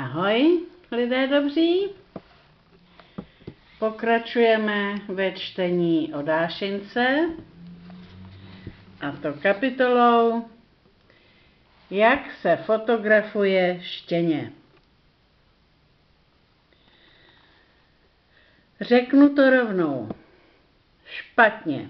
Ahoj, lidé dobří. Pokračujeme ve čtení o Dášince, a to kapitolou Jak se fotografuje štěně. Řeknu to rovnou. Špatně.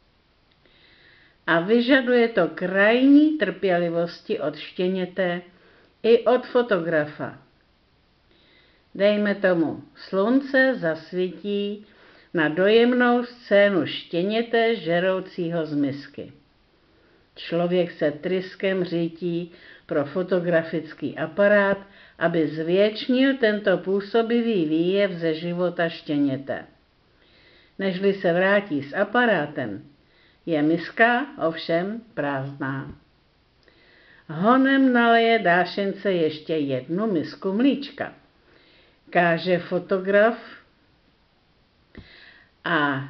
A vyžaduje to krajní trpělivosti od štěněte i od fotografa. Dejme tomu, slunce zasvítí na dojemnou scénu štěněte žeroucího z misky. Člověk se tryskem řítí pro fotografický aparát, aby zvětšnil tento působivý výjev ze života štěněte. Nežli se vrátí s aparátem, je miska ovšem prázdná. Honem naleje Dášince ještě jednu misku mlíčka. Káže fotograf a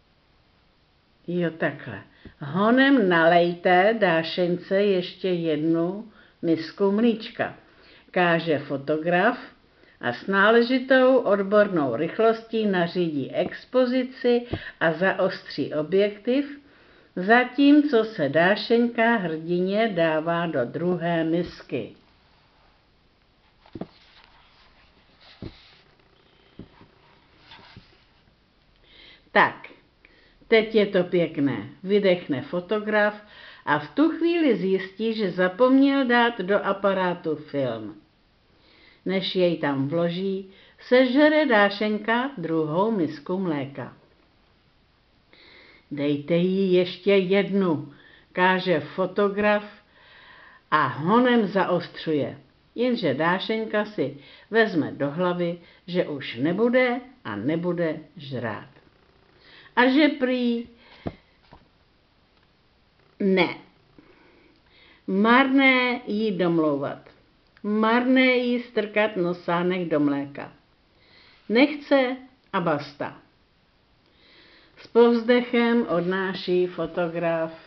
takhle. Honem nalejte Dášince ještě jednu misku mlíčka. Káže fotograf a s náležitou odbornou rychlostí nařídí expozici a zaostří objektiv, zatímco se Dášenka hrdině dává do druhé misky. Tak, teď je to pěkné, vydechne fotograf a v tu chvíli zjistí, že zapomněl dát do aparátu film. Než jej tam vloží, sežere Dášenka druhou misku mléka. Dejte jí ještě jednu, káže fotograf a honem zaostřuje. Jenže Dášenka si vezme do hlavy, že už nebude a nebude žrát. A že prý ne. Marné jí domlouvat. Marné jí strkat nosánek do mléka. Nechce a basta. S povzdechem odnáší fotograf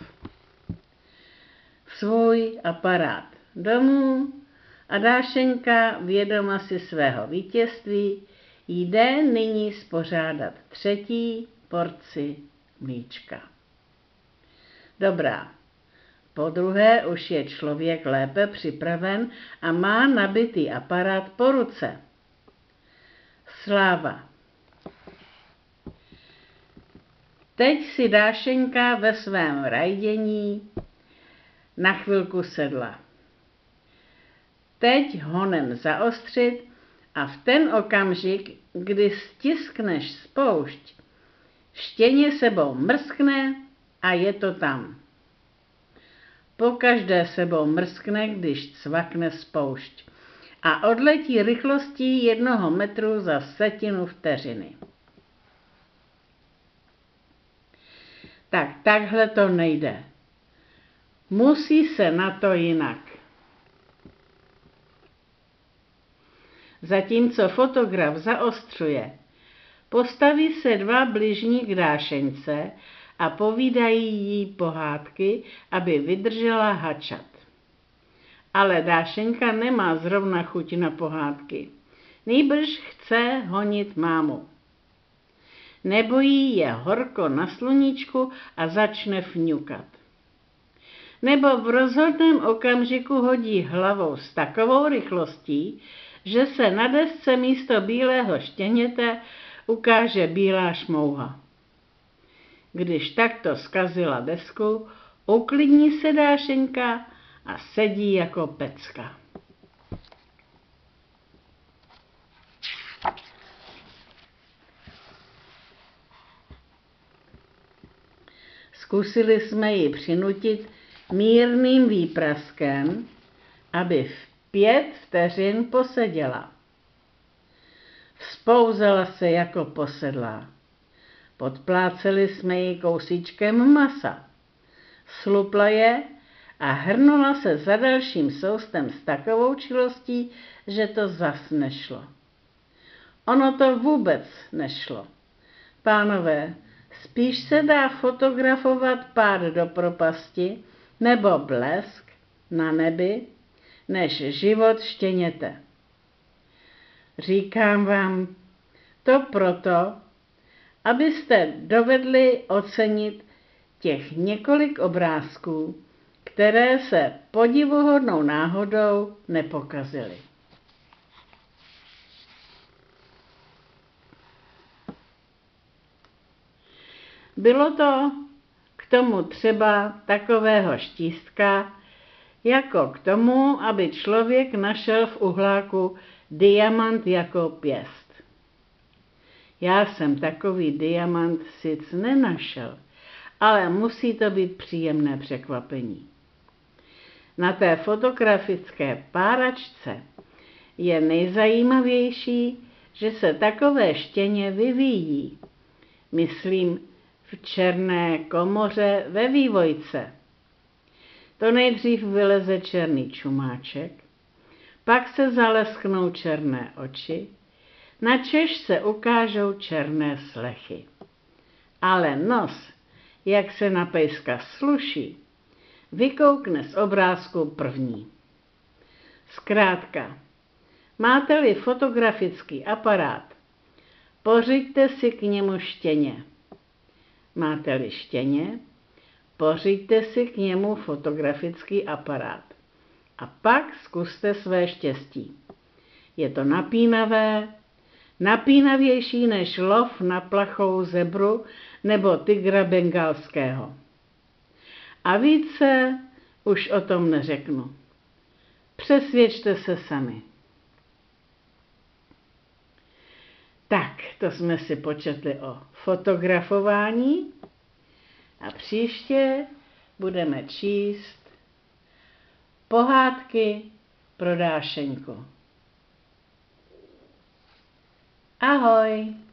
svůj aparát domů a Dášenka, vědoma si svého vítězství, jde nyní spořádat třetí porci mlíčka. Dobrá, podruhé už je člověk lépe připraven a má nabitý aparát po ruce. Sláva. Teď si Dášenka ve svém rajdění na chvilku sedla. Teď honem zaostřit a v ten okamžik, kdy stiskneš spoušť, štěně sebou mrskne a je to tam. Pokaždé sebou mrskne, když cvakne spoušť a odletí rychlostí 1 metru za setinu vteřiny. Tak takhle to nejde. Musí se na to jinak. Zatímco fotograf zaostřuje, postaví se 2 bližní k Dášence a povídají jí pohádky, aby vydržela hačat. Ale Dášenka nemá zrovna chuť na pohádky. Nýbrž chce honit mámu. Nebojí je horko na sluníčku a začne fňukat. Nebo v rozhodném okamžiku hodí hlavou s takovou rychlostí, že se na desce místo bílého štěněte ukáže bílá šmouha. Když takto zkazila desku, uklidní se Dášenka a sedí jako pecka. Zkusili jsme ji přinutit mírným výpraskem, aby v 5 vteřin poseděla. Vzpouzela se jako posedlá. Podpláceli jsme ji kousíčkem masa. Slupla je a hrnula se za dalším soustem s takovou čilostí, že to zas nešlo. Ono to vůbec nešlo. Pánové, spíš se dá fotografovat pád do propasti nebo blesk na nebi, než život štěněte. Říkám vám to proto, abyste dovedli ocenit těch několik obrázků, které se podivuhodnou náhodou nepokazily. Bylo to k tomu třeba takového štístka, jako k tomu, aby člověk našel v uhláku diamant jako pěst. Já jsem takový diamant sice nenašel, ale musí to být příjemné překvapení. Na té fotografické páračce je nejzajímavější, že se takové štěně vyvíjí. Myslím, v černé komoře ve vývojce. To nejdřív vyleze černý čumáček, pak se zalesknou černé oči, načež se ukážou černé slechy. Ale nos, jak se na pejska sluší, vykoukne z obrázku první. Zkrátka, máte-li fotografický aparát, pořiďte si k němu štěně. Máte-li štěně, pořiďte si k němu fotografický aparát. A pak zkuste své štěstí. Je to napínavé, napínavější než lov na plachou zebru nebo tygra bengalského. A více už o tom neřeknu. Přesvědčte se sami. Tak, to jsme si početli o fotografování a příště budeme číst pohádky pro Dášeňku. Ahoj!